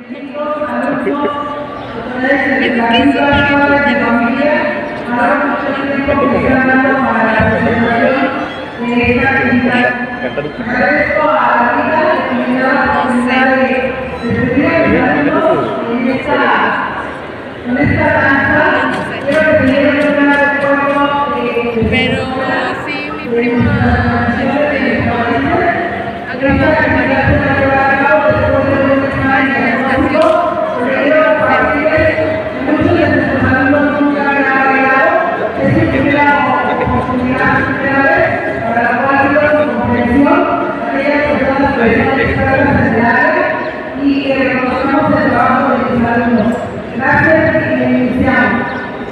alumnos, autoridades educativas, de familia, ahora mucho tiempo que están dando para la presentación de esta actividad. Agradezco a la vida de comunidad la oportunidad de recibir a los alumnos en esta danza. Quiero que tuvieron un gran recuerdo Pero sí, mi prima ha grabado varias muchos de nuestros alumnos nunca han bailado. Es su primera oportunidad para la cual pido su comprensión a aquellas personas que son expertas en el área y que reconozcamos el trabajo de mis alumnos. Gracias y iniciamos.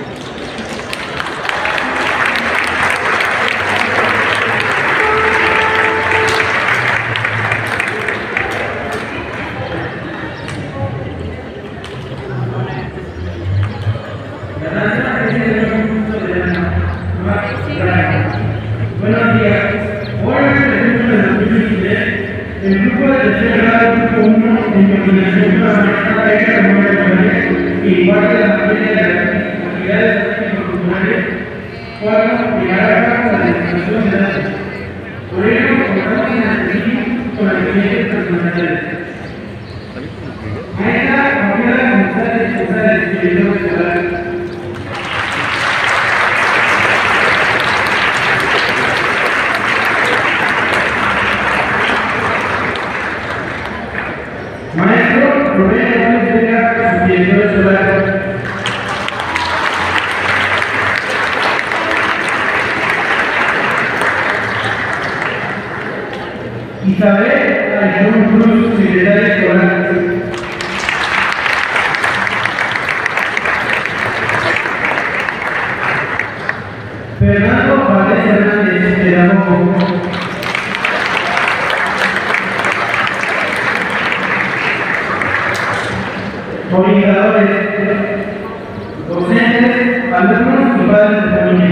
Buenos días. Hoy presento el 2023 el grupo de tercer grado grupo 1 en coordinación con la maestra Erika Ramón Hernández y parte de la materia de actividades culturales fueron llegar a cabo la demostración de datos. Por ello, contamos en el equipo con las siguientes personalidades. Maestra Gabriela González González, directora escolar. Maestro Roberto Gómez Vega, subdirector escolar. Isabel Alejandro Cruz, secretaria escolar. Fernando Valdés Hernández, pedagogo. Orientadores, docentes, alumnos y padres de familia.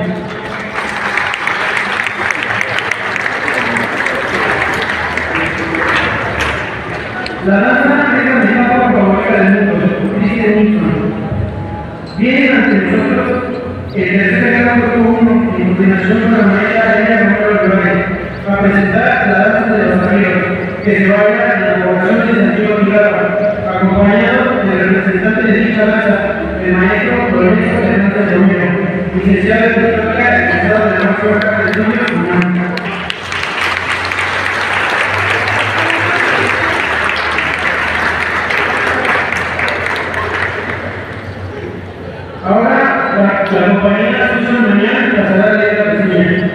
La danza es la metáfora favorita del mundo, dice Nixon. Vienen ante nosotros el tercer grado grupo 1 en coordinación con la maestra Elena Romero Rivera para presentar la danza de los amigos que se baila en la población de Santiago Milagro, acompañado del representante de dicha danza, el maestro Lorenzo Hernández Romero, licenciado en Historia y egresado de la Escuela de Estudios Humanos. Ahora, la compañera Susan Mañana pasará a leer la reseña.